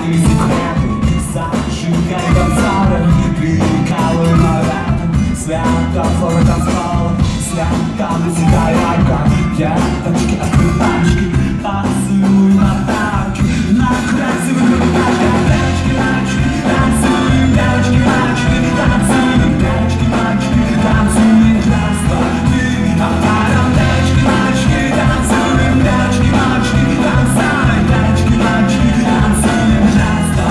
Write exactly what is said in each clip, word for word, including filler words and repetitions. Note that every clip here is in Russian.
Тайные секреты, зажигай танцоры, прикалывай наряд, светофоры танцполы, свято высекай ярко. Девочки, открывачки, поцелуй на тачке, на красивых рубашках. Девочки, мальчики, танцуем, девочки, мальчики, танцуем, девочки, мальчики, танцуем часто. Ты на паром, девочки, мальчики, танцуем, девочки, мальчики, танцуем, девочки, мальчики, танцуем часто.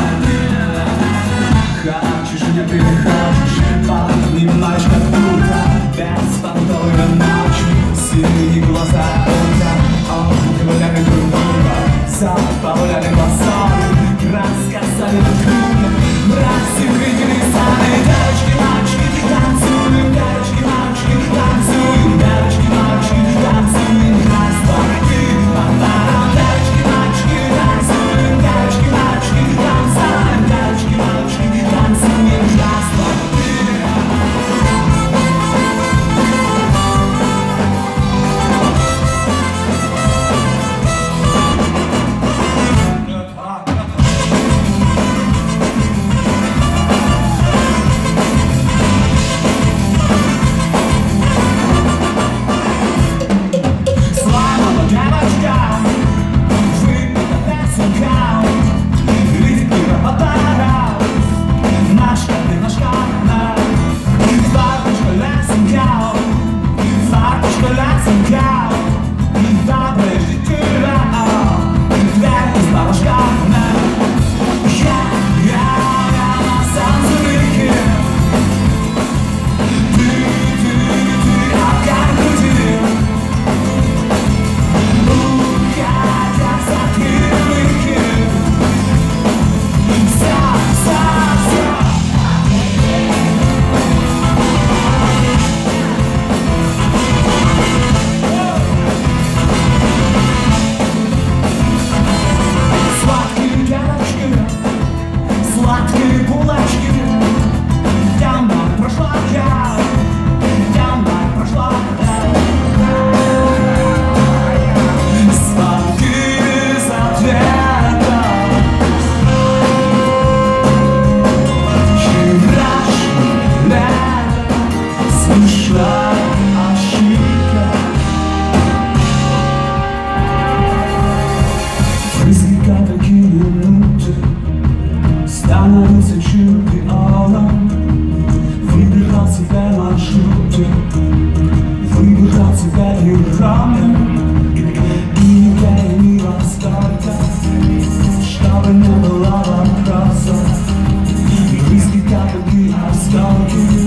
Хочешь, не переходишь, понимаешь, как круто, без понтовой ночи, синие глаза утра, он ковыляли друг друга, заполняли глазами, краска станет круто, мрази крикали сами. Девочки, мальчики, танцуем, девочки, мальчики, танцуем, девочки, мальчики, танцуем часто. Ты по парам, девочки, мальчики, танцуем, девочки, мальчики, танцуем, девочки, мальчики, танцуем часто. Становился чемпионом, выбирал себя маршруты, выбирал себя героем, и не восторга, чтобы не было вопросов, близкие капельки осколки.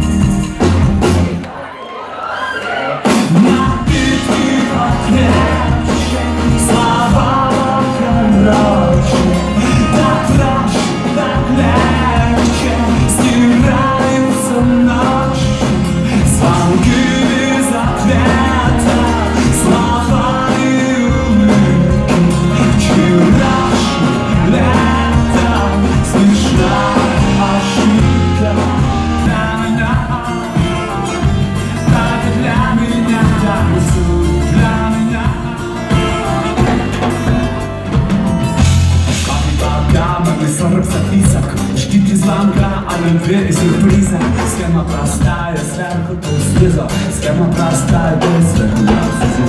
Напитки покрепче, слова покороче, так проще, так легче, стираются ночи, звонки без ответа, слова и улыбки. Вчерашнее лето, смешная ошибка. Для меня, так и для меня, танцуй для меня. сорок записок, ждите звонка, а на двери сюрприза. Схема простая, сверху ты снизу. Схема простая, ты сверху снизу.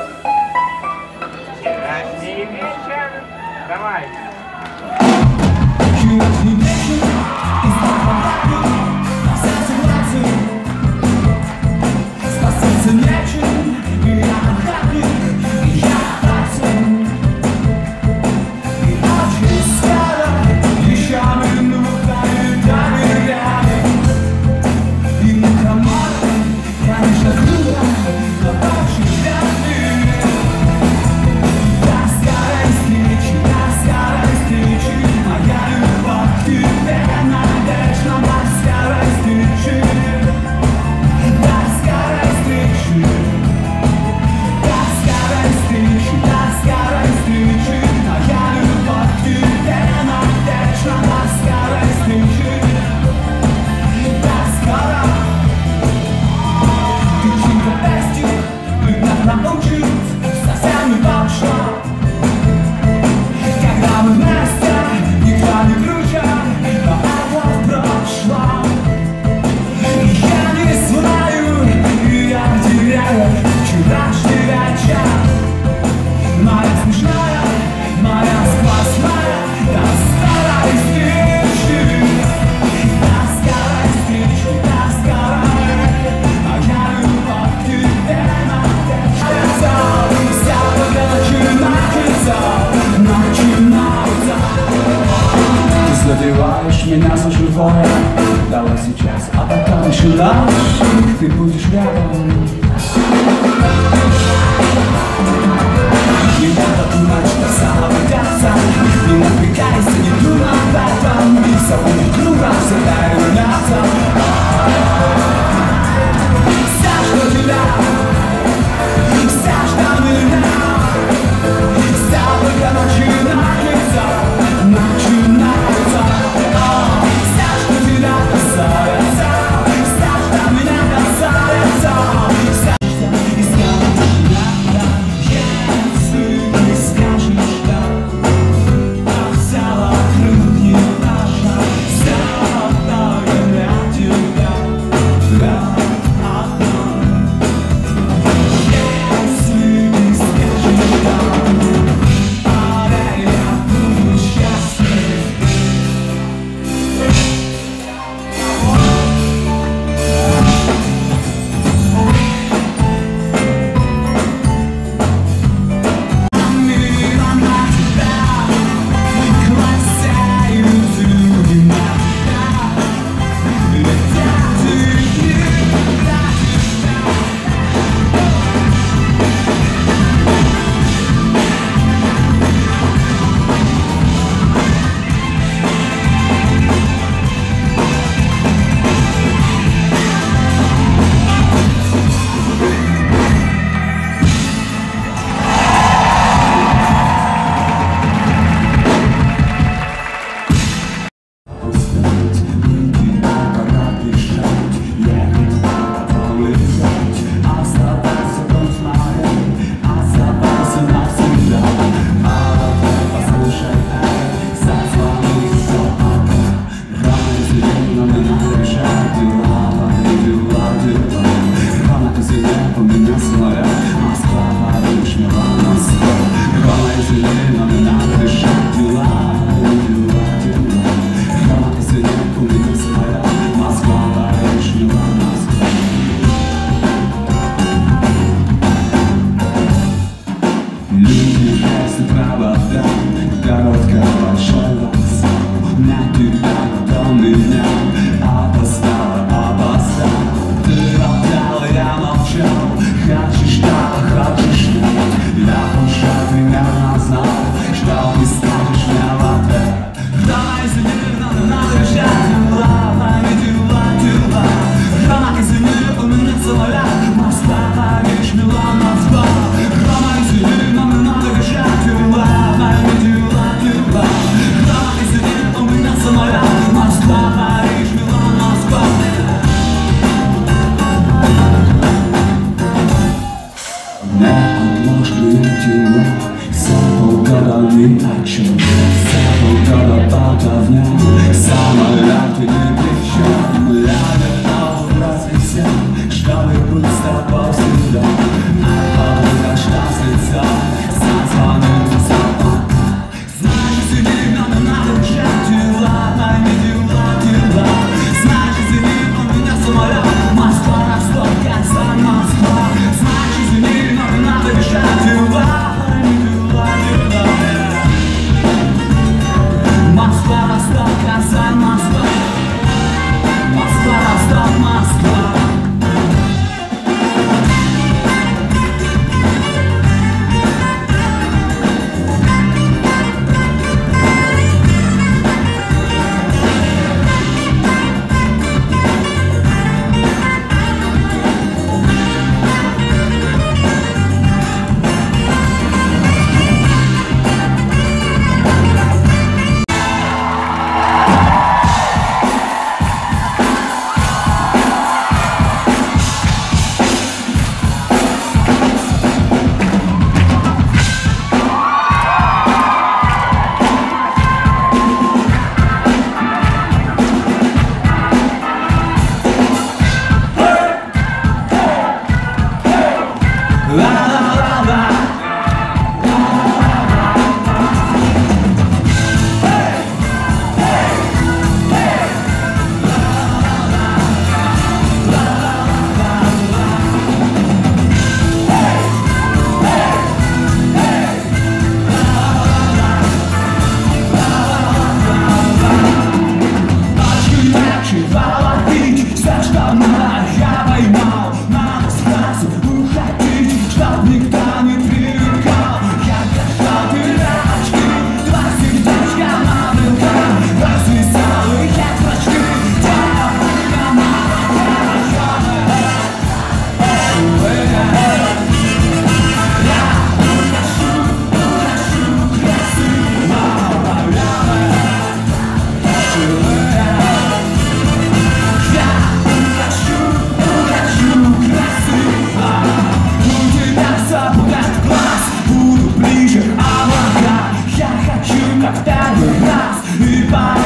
Вчерашний вечер, давай. Вчерашний вечер, и снова на все ситуации. Спасаться нечем, и я happy, и я happy. До скорой встречи, до скорой встречи, моя любовь. Называешь меня сужевое. Давай сейчас, а потом еще раз. Ты будешь рядом. Не надо думать, что сам обойдется. Не напрягайся, не думай об этом. И со мной кругом всегда вернется. Вся, что тебя, вся, что меня, вся только начинается, начинается. Вся, что тебя касается, вся, что меня касается, вся, что и скажешь, да, если ты скажешь, да, а вся вокруг не важна, вся только для тебя, для одной. Если ты скажешь, да, а я буду счастлив. Москва, Ростов, Казань, Москва. спать.